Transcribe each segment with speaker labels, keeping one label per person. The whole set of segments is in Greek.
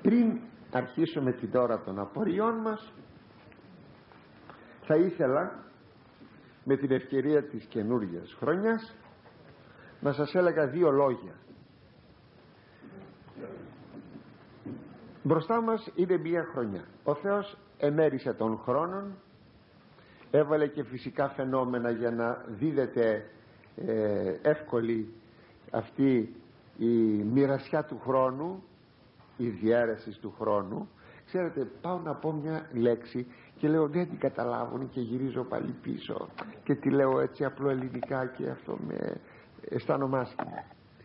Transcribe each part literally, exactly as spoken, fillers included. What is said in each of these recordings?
Speaker 1: Πριν αρχίσουμε την ώρα των απορριών μας, θα ήθελα με την ευκαιρία της καινούργιας χρονιάς να σας έλεγα δύο λόγια. Μπροστά μας είναι μία χρονιά. Ο Θεός εμέρισε τον χρόνον, έβαλε και φυσικά φαινόμενα για να δίδεται ε, εύκολη αυτή η μοιρασιά του χρόνου, η διαίρεση του χρόνου. Ξέρετε, πάω να πω μια λέξη και λέω δεν την καταλάβουν και γυρίζω πάλι πίσω και τη λέω έτσι απλό ελληνικά και αυτό με αισθάνομαι άσχημα.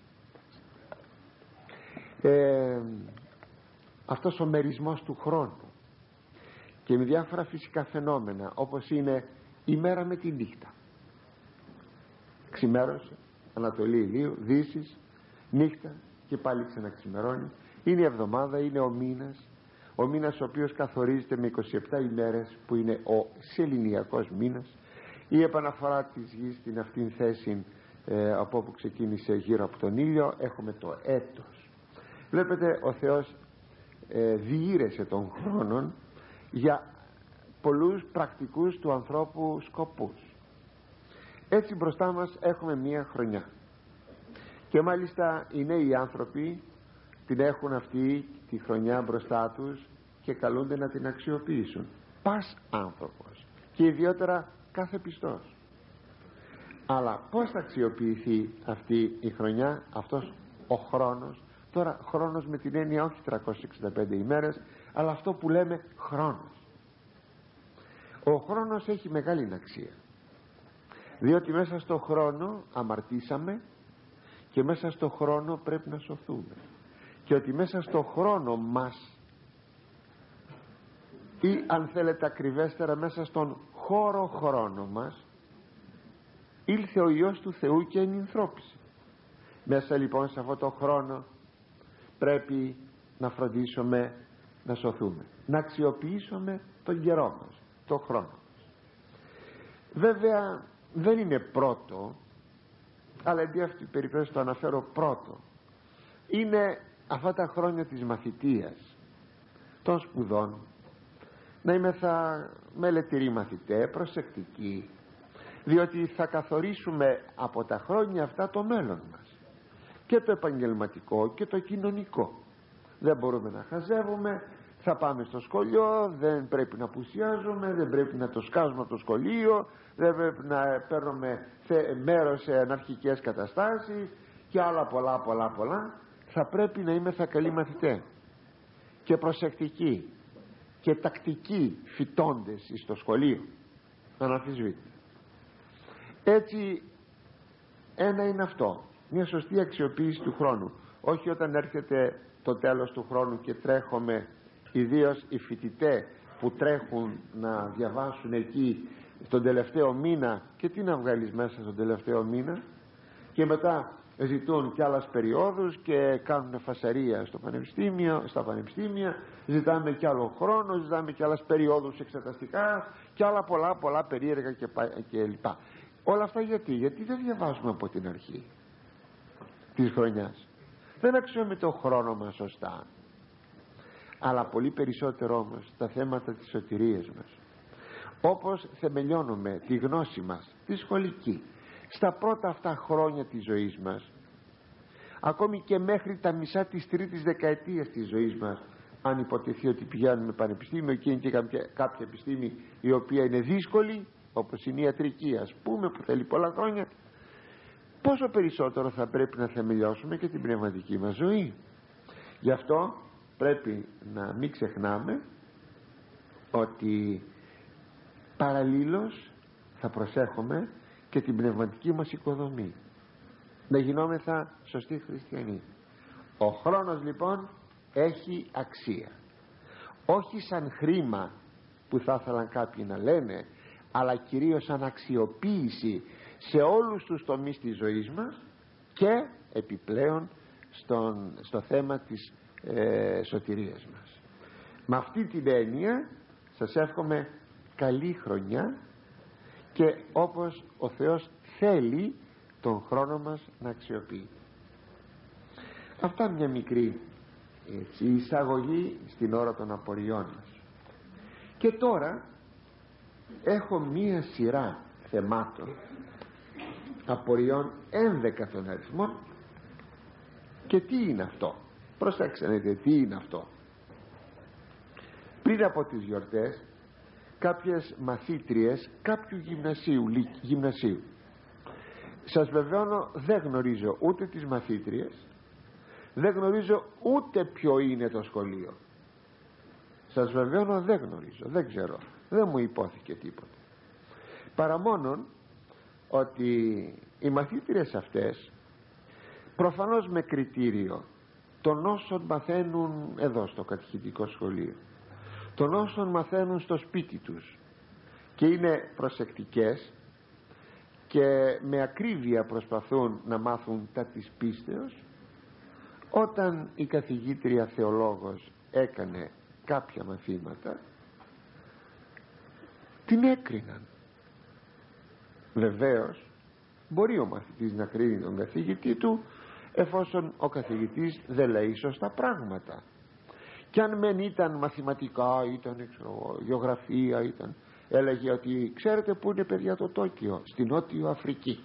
Speaker 1: ε, αυτός ο μερισμός του χρόνου και με διάφορα φυσικά φαινόμενα, όπως είναι η μέρα με τη νύχτα. Ξημέρωσε, Ανατολή ηλίου, Δύσης, νύχτα και πάλι ξαναξημερώνει. Είναι η εβδομάδα, είναι ο μήνας, ο μήνας ο οποίος καθορίζεται με είκοσι επτά ημέρες, που είναι ο σεληνιακός μήνας, η επαναφορά της γης στην αυτήν θέση ε, από όπου ξεκίνησε γύρω από τον ήλιο. Έχουμε το έτος. Βλέπετε, ο Θεός ε, διήρεσε τον χρόνον για πολλούς πρακτικούς του ανθρώπου σκοπούς. Έτσι μπροστά μας έχουμε μία χρονιά και μάλιστα οι νέοι άνθρωποι την έχουν αυτή τη χρονιά μπροστά τους και καλούνται να την αξιοποιήσουν. Πας άνθρωπος και ιδιότερα κάθε πιστός. Αλλά πώς θα αξιοποιηθεί αυτή η χρονιά, αυτός ο χρόνος? Τώρα χρόνος με την έννοια όχι τριακόσιες εξήντα πέντε ημέρες, αλλά αυτό που λέμε χρόνος. Ο χρόνος έχει μεγάλη αξία, διότι μέσα στο χρόνο αμαρτήσαμε και μέσα στο χρόνο πρέπει να σωθούμε, και ότι μέσα στο χρόνο μας, ή αν θέλετε ακριβέστερα μέσα στον χώρο χρόνο μας, ήλθε ο Υιός του Θεού και ενυνθρώπισε. Μέσα λοιπόν σε αυτό το χρόνο πρέπει να φροντίσουμε να σωθούμε, να αξιοποιήσουμε τον καιρό μας, τον χρόνο μας. Βέβαια δεν είναι πρώτο, αλλά εντί αυτή την περίπτωση το αναφέρω πρώτο, είναι αυτά τα χρόνια της μαθητείας, των σπουδών, να είμαι θα μελετηροί μαθητέ, προσεκτικοί, διότι θα καθορίσουμε από τα χρόνια αυτά το μέλλον μας, και το επαγγελματικό και το κοινωνικό. Δεν μπορούμε να χαζεύουμε, θα πάμε στο σχολείο, δεν πρέπει να απουσιάζουμε, δεν πρέπει να το σκάζουμε από το σχολείο, δεν πρέπει να παίρνουμε μέρος σε αναρχικές καταστάσεις και άλλα πολλά πολλά πολλά. Θα πρέπει να είμαστε καλοί μαθητές και προσεκτικοί και τακτικοί φοιτώντες στο σχολείο, αναμφισβήτητα. Έτσι ένα είναι αυτό, μια σωστή αξιοποίηση του χρόνου, όχι όταν έρχεται το τέλος του χρόνου και τρέχουμε, ιδίως οι φοιτητές που τρέχουν να διαβάσουν εκεί τον τελευταίο μήνα, και τι να βγάλεις μέσα στον τελευταίο μήνα, και μετά ζητούν κι άλλες περιόδους και κάνουν φασαρία στο πανεπιστήμιο, στα πανεπιστήμια, ζητάμε κι άλλο χρόνο, ζητάμε κι άλλες περιόδους εξεταστικά και άλλα πολλά πολλά περίεργα και, και λοιπά. Όλα αυτά γιατί, γιατί δεν διαβάζουμε από την αρχή της χρονιάς, δεν αξιούμε το χρόνο μας σωστά. Αλλά πολύ περισσότερο όμως τα θέματα της σωτηρίας μας, όπως θεμελιώνουμε τη γνώση μας τη σχολική στα πρώτα αυτά χρόνια της ζωής μας, ακόμη και μέχρι τα μισά της τρίτης δεκαετίας της ζωής μας, αν υποτεθεί ότι πηγαίνουμε πανεπιστήμιο και είναι και κάποια, κάποια επιστήμη η οποία είναι δύσκολη, όπως είναι η ιατρική ας πούμε, που θέλει πολλά χρόνια, πόσο περισσότερο θα πρέπει να θεμελιώσουμε και την πνευματική μας ζωή. Γι' αυτό πρέπει να μην ξεχνάμε ότι παραλλήλως θα προσέχουμε και την πνευματική μας οικοδομή, να γινόμεθα σωστοί χριστιανοί. Ο χρόνος λοιπόν έχει αξία, όχι σαν χρήμα που θα ήθελαν κάποιοι να λένε, αλλά κυρίως σαν αξιοποίηση σε όλους τους τομείς της ζωής μας, και επιπλέον στον, στο θέμα της ε, σωτηρίας μας. Με αυτή την έννοια σας εύχομαι καλή χρονιά, και όπως ο Θεός θέλει τον χρόνο μας να αξιοποιεί. Αυτά μια μικρή έτσι, η εισαγωγή στην ώρα των απορριών μας. Και τώρα έχω μία σειρά θεμάτων απορριών έντεκα των αριθμών. Και τι είναι αυτό? Προσέξτε να δείτε τι είναι αυτό. Πριν από τις γιορτές, κάποιες μαθήτριες κάποιου γυμνασίου, γυμνασίου, σας βεβαιώνω δεν γνωρίζω ούτε τις μαθήτριες, δεν γνωρίζω ούτε ποιο είναι το σχολείο. Σας βεβαιώνω δεν γνωρίζω, δεν ξέρω, δεν μου υπόθηκε τίποτα, παρά μόνον ότι οι μαθήτριες αυτές, προφανώς με κριτήριο των όσων μαθαίνουν εδώ στο κατηχητικό σχολείο, των όσων μαθαίνουν στο σπίτι τους και είναι προσεκτικές και με ακρίβεια προσπαθούν να μάθουν τα της πίστεως, όταν η καθηγήτρια θεολόγος έκανε κάποια μαθήματα, την έκριναν. Βεβαίως μπορεί ο μαθητής να κρίνει τον καθηγητή του εφόσον ο καθηγητής δεν λέει σωστά πράγματα, και αν μεν ήταν μαθηματικά, ήταν ξέρω, γεωγραφία, ήταν, έλεγε ότι ξέρετε που είναι παιδιά το Τόκιο? Στην Νότιο Αφρική.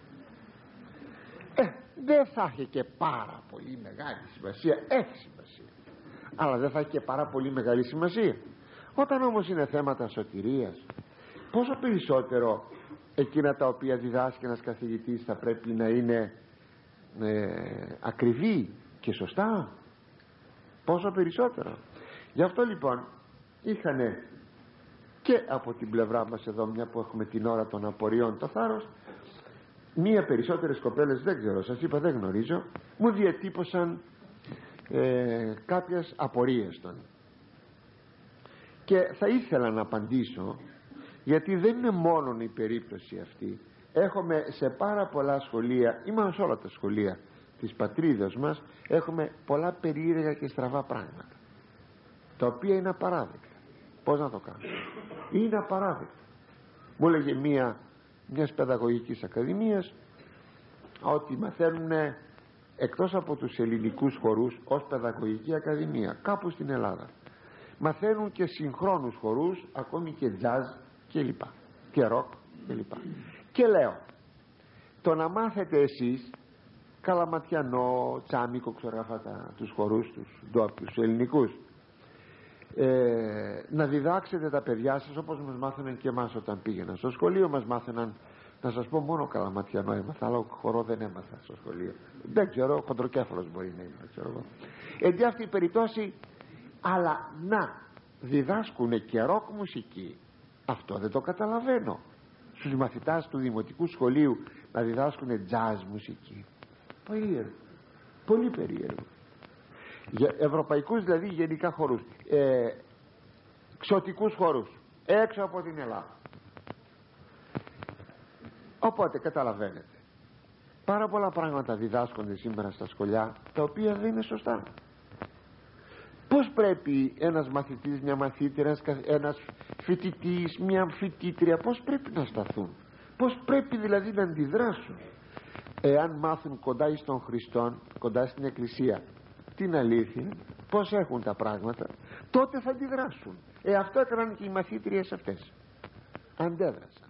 Speaker 1: ε, δεν θα είχε και πάρα πολύ μεγάλη σημασία, έχει σημασία, αλλά δεν θα έχει και πάρα πολύ μεγάλη σημασία. Όταν όμως είναι θέματα σωτηρίας, πόσο περισσότερο εκείνα τα οποία διδάσκει ένας καθηγητής θα πρέπει να είναι ε, ακριβή και σωστά, πόσο περισσότερο. Γι' αυτό λοιπόν είχανε και από την πλευρά μας εδώ, μια που έχουμε την ώρα των απορριών το θάρρος, μία περισσότερες κοπέλες, δεν ξέρω, σας είπα δεν γνωρίζω, μου διατύπωσαν ε, κάποιες απορίες των, και θα ήθελα να απαντήσω, γιατί δεν είναι μόνο η περίπτωση αυτή. Έχουμε σε πάρα πολλά σχολεία, ή μάλλον σε όλα τα σχολεία της πατρίδας μας, έχουμε πολλά περίεργα και στραβά πράγματα, τα οποία είναι απαράδεκτα. Πώς να το κάνω? Είναι απαράδεκτα. Μου έλεγε μία μιας παιδαγωγικής ακαδημίας ότι μαθαίνουν εκτός από τους ελληνικούς χορούς ως παιδαγωγική ακαδημία κάπου στην Ελλάδα, μαθαίνουν και συγχρόνους χορούς, ακόμη και jazz και λοιπά, και ροκ και λοιπά. Και λέω, το να μάθετε εσείς καλαματιανό, τσάμικο, ξέρω αυτά τα, τους χορούς τους ντόπιους, τους ελληνικούς, ε, να διδάξετε τα παιδιά σας όπως μας μάθαιναν και εμάς όταν πήγαιναν στο σχολείο. Μας μάθαιναν, να σας πω, μόνο καλαματιανό έμαθα, αλλά χορό δεν έμαθα στο σχολείο. Δεν ξέρω, χοντροκέφαλος μπορεί να είναι, ξέρω εγώ. Εν αυτή η περιπτώση, αλλά να διδάσκουν και ροκ μουσική, αυτό δεν το καταλαβαίνω. Στους μαθητάς του δημοτικού σχολείου να διδάσκουν jazz μουσική, περίεργο, πολύ περίεργο. Για ευρωπαϊκούς δηλαδή γενικά χορούς, ε, ξωτικούς χορούς έξω από την Ελλάδα. Οπότε καταλαβαίνετε, πάρα πολλά πράγματα διδάσκονται σήμερα στα σχολιά τα οποία δεν είναι σωστά. Πώς πρέπει ένας μαθητής, μια μαθήτρια, ένας φοιτητής, μια φοιτήτρια, πώς πρέπει να σταθούν, πώς πρέπει δηλαδή να αντιδράσουν εάν μάθουν κοντά εις τον Χριστόν, κοντά στην Εκκλησία την αλήθεια, πώς έχουν τα πράγματα, τότε θα αντιδράσουν. Ε, αυτό έκαναν και οι μαθήτριες αυτές. Αντέδρασαν.